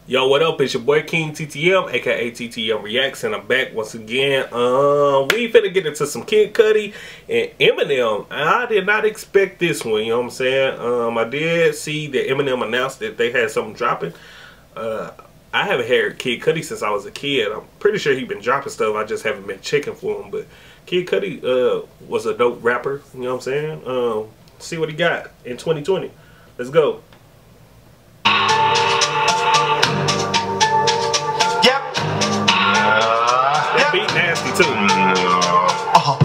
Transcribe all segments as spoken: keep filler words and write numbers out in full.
Yo, what up? It's your boy King T T M, aka T T M Reacts, and I'm back once again. Um, we finna get into some Kid Cudi and Eminem. I did not expect this one, you know what I'm saying? Um, I did see that Eminem announced that they had something dropping. Uh, I haven't heard Kid Cudi since I was a kid. I'm pretty sure he's been dropping stuff. I just haven't been checking for him. But Kid Cudi uh, was a dope rapper, you know what I'm saying? Um, see what he got in twenty twenty. Let's go. Beat nasty too. Uh-huh.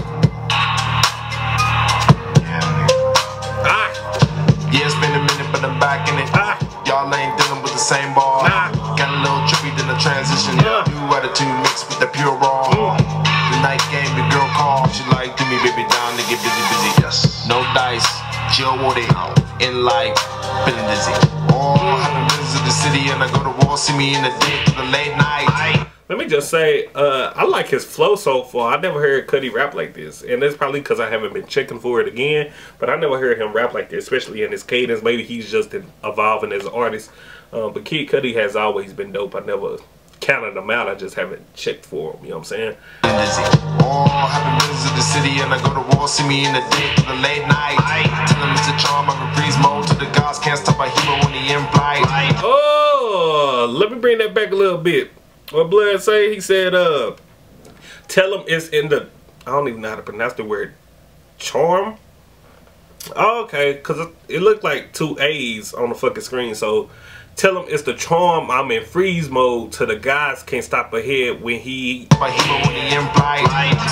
Ah. Yeah, it's been a minute, but I'm back in it. Ah. Y'all ain't dealing with the same ball. Nah. Got a little trippy, then the transition. Uh. New attitude mixed with the pure raw. Mm. The night game, the girl call. She like, do me, baby, down to get busy, busy. Yes. No dice, chill with it. In life, feeling dizzy. Oh, having visit the city, and I go to war. See me in the day to the late night. Let me just say, uh, I like his flow so far. I never heard Cudi rap like this. And that's probably because I haven't been checking for it again. But I never heard him rap like this, especially in his cadence. Maybe he's just evolving as an artist. Uh, but Kid Cudi has always been dope. I never counted him out. I just haven't checked for him. You know what I'm saying? Oh, having visit the city, and I go to war. See me in the day to the late night. Tell him it's a charm. I'm in freeze mode. To the gods can't stop a hero when he in flight. Oh, let me bring that back a little bit. What Blood say? He said, uh, tell him it's in the, I don't even know how to pronounce the word, charm? Oh, okay, because it, it looked like two A's on the fucking screen. So, tell him it's the charm. I'm in freeze mode to the guys can't stop ahead when he, when he in flight.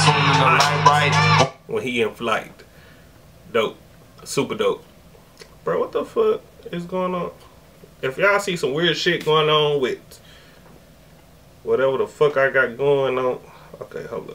when he in flight. Dope. Super dope. Bro, what the fuck is going on? If y'all see some weird shit going on with whatever the fuck I got going on. Okay, hold up.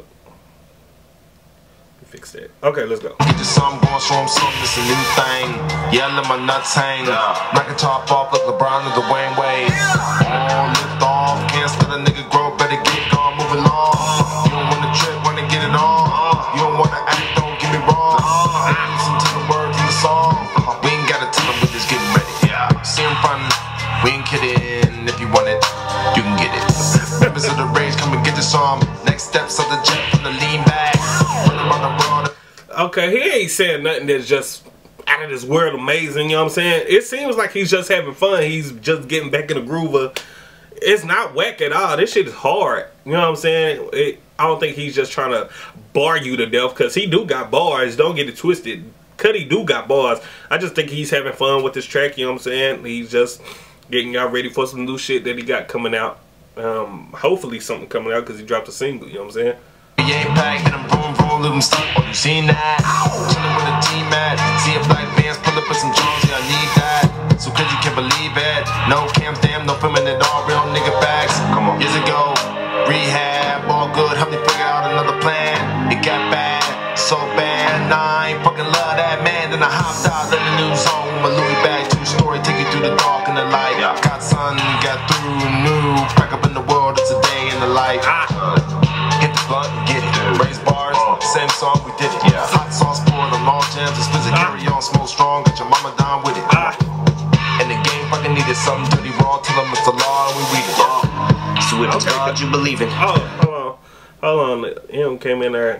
Fix that. Okay, let's go. Get the sun going, show him something, it's a new thing. Yeah, let my nuts hang. Knock a top off like LeBron or the Wayne Wade. Oh, lift off, can't let a nigga grow, better get gone, move along. You don't wanna trip, wanna get it on. You don't wanna act, don't get me wrong. Listen to the words in the song. We ain't gotta tell them, we just getting ready. See him frontin', we ain't kidding. If you want it, you can get it. Members of the rage, come and get this arm. Next steps of the jet from the lean back. Run around the world. Okay, he ain't saying nothing that's just out of this world amazing, you know what I'm saying? It seems like he's just having fun. He's just getting back in the groove of, it's not whack at all. This shit is hard. You know what I'm saying? It, I don't think he's just trying to bar you to death, because he do got bars. Don't get it twisted. Cudi do got bars. I just think he's having fun with this track, you know what I'm saying? He's just getting y'all ready for some new shit that he got coming out. Um, hopefully something coming out because he dropped a single, you know what I'm saying? We ain't back, hit him, boom, boom, leave him stuck. Oh, you seen that? Chillin' with a team at. See a black man's pull up with some Jones, yeah, I need that. So crazy, can't believe it. No cams, damn, no filming at all, real nigga facts. Come on. Years ago, rehab, all good, help me figure out another plan. It got bad, so bad, nah, I ain't fucking love that man. Then I hopped out in the new zone with my Louis bag, true story, take you through the dark and the light. Got sun, got through, new, back up in the world, it's a day in the life. Ah. Hit the blunt and get it. Raise bars, same song, we did it. Hot sauce poured on all jams, it's visit, carry on, smoke strong, got your mama down with it. And the game fucking needed something dirty raw, tell them it's the law and we read it. So if it's God you believe in. Oh, hold on. Hold on. Him came in there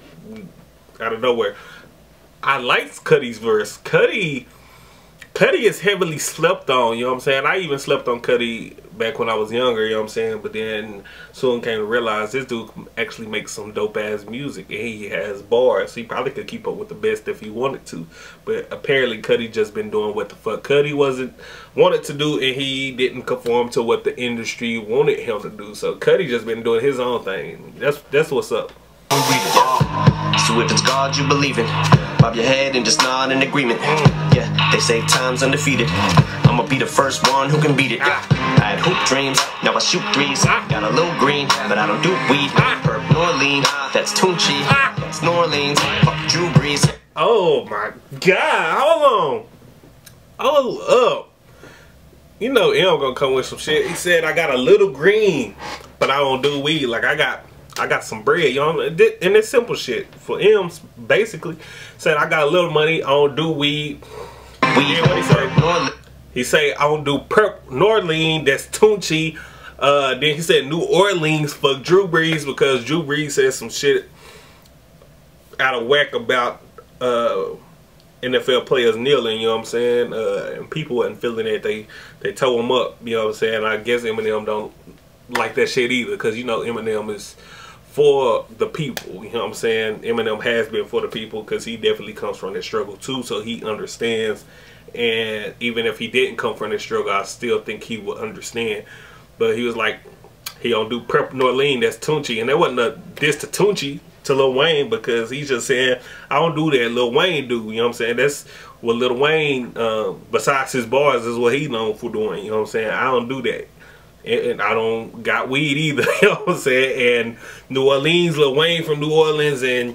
out of nowhere. I liked Cudi's verse. Cudi, Cudi is heavily slept on, you know what I'm saying? I even slept on Cudi back when I was younger, you know what I'm saying? But then soon came to realize this dude actually makes some dope ass music and he has bars. He probably could keep up with the best if he wanted to. But apparently Cudi just been doing what the fuck Cudi wasn't wanted to do, and he didn't conform to what the industry wanted him to do. So Cudi just been doing his own thing. That's that's what's up. So if it's God you believe in, bob your head and just nod in agreement. Yeah, they say time's undefeated. I'ma be the first one who can beat it. I had hoop dreams, now I shoot threes. Got a little green, but I don't do weed. Perp nor lean, that's Tunchi. That's New Orleans, fuck Drew Brees. Oh my God, hold on. Hold up. You know M gonna come with some shit. He said I got a little green, but I don't do weed. Like I got I got some bread, you know, and it's simple shit. For him, basically, said I got a little money, I don't do weed. Weed, what he said? He say I don't do Perp Norlean. That's Tunchi. Uh, then he said New Orleans for Drew Brees because Drew Brees said some shit out of whack about uh, N F L players kneeling. You know what I'm saying? Uh, and people wasn't feeling it. They they tore him up. You know what I'm saying? I guess Eminem don't like that shit either because you know Eminem is for the people. You know what I'm saying? Eminem has been for the people because he definitely comes from that struggle too, so he understands. And even if he didn't come from that struggle, I still think he would understand. But he was like, he don't do Perp Norlean, that's Tunchi. And that wasn't a diss to Tunchi, to Lil Wayne, because he's just saying, I don't do that, Lil Wayne do. You know what I'm saying? That's what Lil Wayne, uh, besides his bars, is what he known for doing. You know what I'm saying? I don't do that. And, and I don't got weed either. You know what I'm saying? And New Orleans, Lil Wayne from New Orleans, and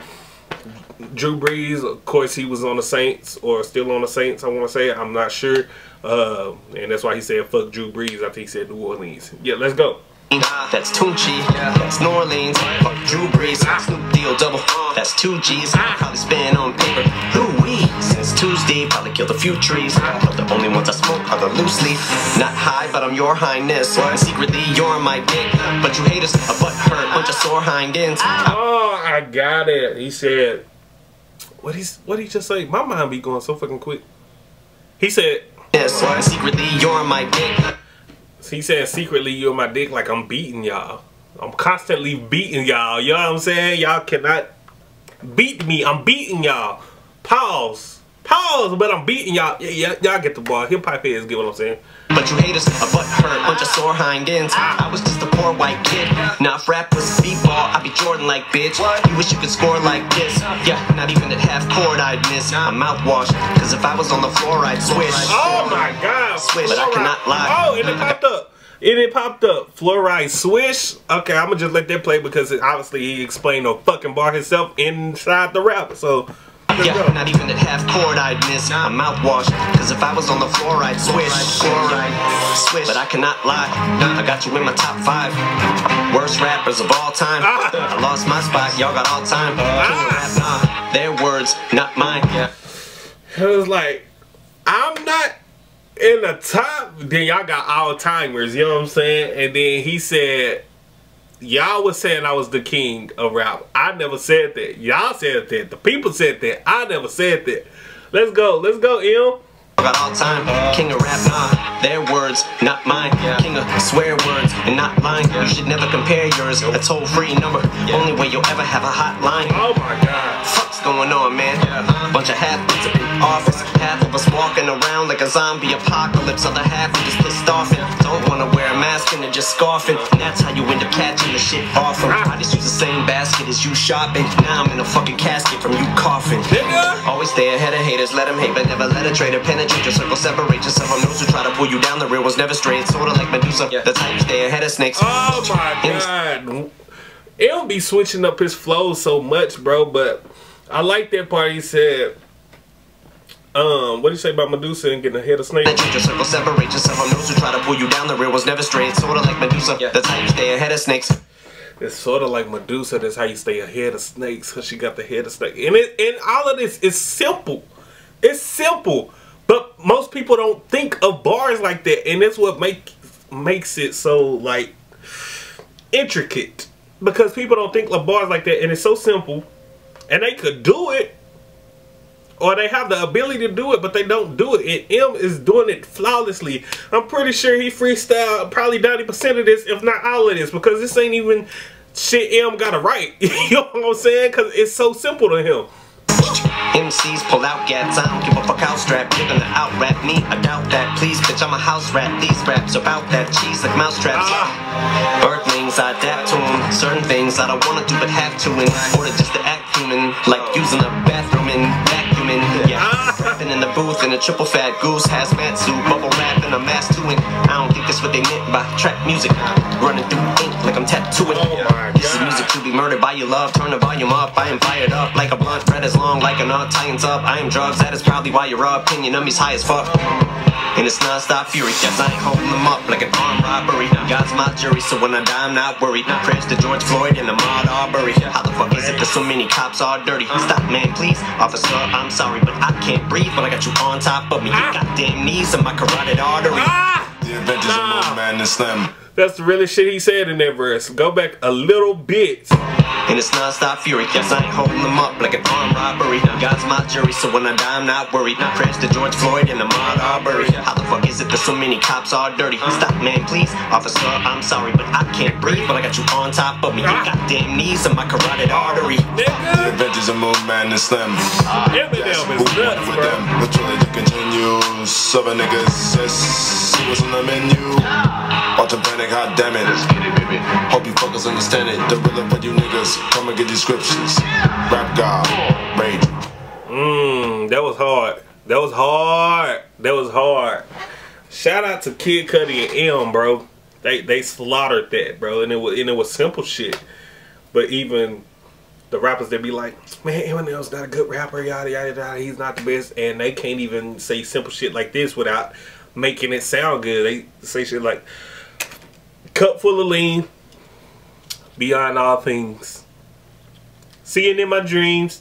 Drew Brees, of course, he was on the Saints, or still on the Saints, I want to say. I'm not sure. Uh, and that's why he said, fuck Drew Brees after he said New Orleans. Yeah, let's go. That's Tunchi, that's New Orleans, fuck Drew Brees, Snoop Deal double, that's two G's, probably spin on paper, Louis, since Tuesday, probably killed a few trees, but the only ones I smoke are the loose leaf, not high, but I'm your highness, and secretly you're my dick, but you hate us, a butt hurt, bunch of sore hind ends. Oh, I got it. He said, what he's, what he just say? My mind be going so fucking quick. He said, yes, secretly you're my dick. He said, secretly, you're my dick, like I'm beating y'all. I'm constantly beating y'all. You know what I'm saying? Y'all cannot beat me. I'm beating y'all. Pause. Pause, but I'm beating y'all. Yeah, y'all get the ball. Hip hop heads get what I'm saying. But you hate us, a butt hurt, bunch of sore hind ends. I was just a poor white kid. Now if rap was speedball, I'd be Jordan like bitch. You wish you could score like this. Yeah, not even at half court I'd miss a mouthwash. Cause if I was on the floor, I'd swish. Oh my god. Swish, but I cannot lie. Oh, and it popped up. And it popped up. Fluoride Swish. Okay, I'm gonna just let that play because it, obviously he explained the fucking bar himself inside the rap. So yeah, go. Not even at half court I'd miss a mouthwash. Cause if I was on the floor I'd swish. Fluoride Swish, but I cannot lie. I got you in my top five worst rappers of all time. Ah. I lost my spot, y'all got all time. Ah. Rap, nah, their words, not mine. Yeah. It was like, I'm not in the top, then y'all got all timers, you know what I'm saying? And then he said, y'all was saying I was the king of rap. I never said that. Y'all said that. The people said that. I never said that. Let's go. Let's go, Em. Got all time, king of rap, nah, their words, not mine. King of swear words and not lying. You should never compare yours. A toll-free number, only way you'll ever have a hotline. Oh my god. Fuck's going on, man? Bunch of half-wits up in office. Half of us walking around like a zombie apocalypse. Other half are just pissed off and don't wanna wear a mask and they're just scoffing. And that's how you end up catching the shit off them. I just use the same basket as you shopping. Now I'm in a fucking casket from you coughing. Always stay ahead of haters, let them hate, but never let a traitor penetrate your circle, separate yourself from those who try to pull you down. The real was never straight, sorta like Medusa. That's how you stay ahead of snakes. Oh my god. It'll be switching up his flow so much, bro, but I like that part he said. Um, what do you say about Medusa and getting ahead of snakes? Your circle, separate yourself from those who try to pull you down. The real was never straight, sorta like Medusa. That's how you stay ahead of snakes. It's sort of like Medusa. That's how you stay ahead of snakes, because she got the head of snakes. And it, and all of this is simple. It's simple, but most people don't think of bars like that, and that's what make makes it so like intricate, because people don't think of bars like that, and it's so simple, and they could do it, or they have the ability to do it, but they don't do it. And M is doing it flawlessly. I'm pretty sure he freestyled probably ninety percent of this, if not all of this, because this ain't even shit M got to write. You know what I'm saying? Because it's so simple to him. M Cs pull out gats, I don't give a fuck how strapped. You're gonna out rap me, I doubt that. Please, bitch, I'm a house rat. These raps about that cheese like mousetraps. Ah. Earthlings, I adapt to them. Certain things I don't wanna do but have to, in order just to act human. Like using a bathroom and vacuuming. Yeah, ah. Rapping in the booth in a triple fat goose hazmat suit, bubble wrap and a mask to it. I don't think that's what they meant by trap music. Running through ink like I'm tattooing. Oh my this God. is music to be murdered by your love. Turn the volume up, I am fired up like a blunt. Red as long like a knot, tightens up. I am drugs, that is probably why your opinion of me's high as fuck. And it's non-stop fury, yes, I ain't holding them up like an armed robbery. God's my jury, so when I die, I'm not worried. Prayers to George Floyd and Ahmaud Arbery. How the fuck is it that so many cops are dirty? Stop, man, please. Officer, I'm sorry, but I can't breathe. But I got you on top of me. Your goddamn knees and my carotid artery. Ah! The adventures Nah. of Moon Man and Slim. That's the really shit he said in that verse. Go back a little bit. And it's non-stop fury, yes, I ain't holding them up like an armed robbery. God's my jury, so when I die, I'm not worried. Prayers to George Floyd and Ahmaud Arbery. How the fuck is it that so many cops are dirty? Stop, man, please. Officer, I'm sorry, but I can't breathe. But I got you on top of me. Your goddamn knees and my carotid artery. The Nigga. adventures of Moon Man and Slim. Eminem Yes, is move on nuts, with bro. them. The trilogy continues. Seven niggas, yes, see what's on the menu. Watch a panic, hot damn it. Hope you fuckers understand it. The real for you niggas, come and get descriptions. Rap God, rage. Mmm, that was hard. That was hard. That was hard. Shout out to Kid Cudi and M, bro. They they slaughtered that, bro, and it was and it was simple shit. But even the rappers that be like, man, Eminem's not a good rapper, yada yada yada. He's not the best, and they can't even say simple shit like this without making it sound good. They say shit like, cup full of lean, beyond all things, seeing in my dreams,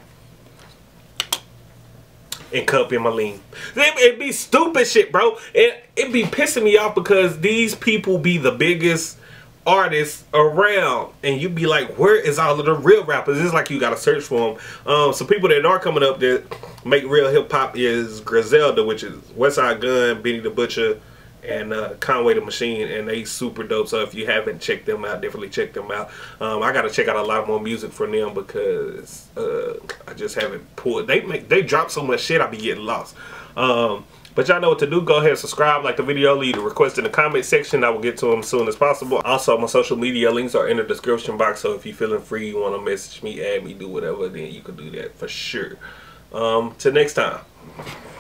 and cup in my lean. It, it be stupid shit, bro. It, it be pissing me off because these people be the biggest artists around, and you be like, where is all of the real rappers? It's like you gotta search for them. Um, some people that are coming up that make real hip hop is Griselda, which is Westside Gunn, Benny the Butcher, and uh, Conway the Machine, and they super dope. So if you haven't checked them out, definitely check them out. Um, I gotta check out a lot more music from them because uh, I just haven't pulled. They make they drop so much shit, I be getting lost. Um, But y'all know what to do. Go ahead and subscribe, like the video, leave a request in the comment section. I will get to them as soon as possible. Also, my social media links are in the description box. So if you're feeling free, you want to message me, add me, do whatever, then you can do that for sure. Um, till next time.